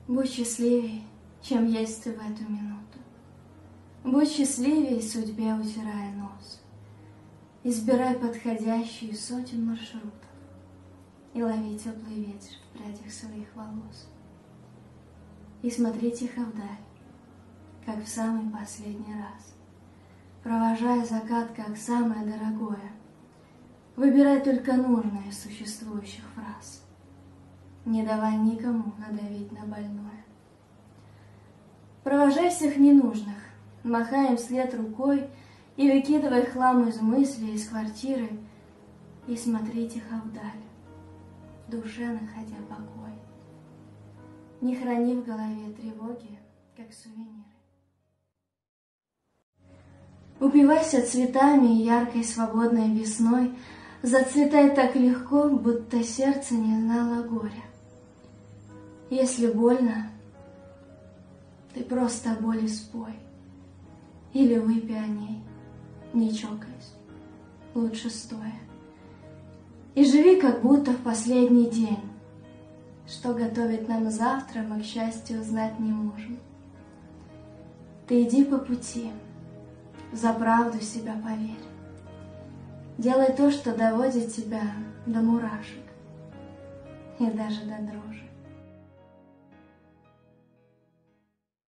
Будь счастливей, чем есть ты в эту минуту. Будь счастливей, судьбе утирая нос. Избирай подходящие сотен маршрутов и лови теплый ветер в прядях своих волос. И смотри тихо вдаль, как в самый последний раз, провожая закат как самое дорогое. Выбирай только нужное из существующих фраз. Не давай никому надавить на больное. Провожай всех ненужных, махай им вслед рукой и выкидывай хлам из мыслей, из квартиры, и смотри тихо вдаль, в душе находя покой. Не храни в голове тревоги, как сувениры. Упивайся цветами и яркой свободной весной, зацветай так легко, будто сердце не знало горя. Если больно, ты просто о боли спой, или выпей о ней, не чокаясь, лучше стоя. И живи, как будто в последний день. Что готовит нам завтра, мы, к счастью, знать не можем. Ты иди по пути, за правду себя поверь. Делай то, что доводит тебя до мурашек и даже до дрожи.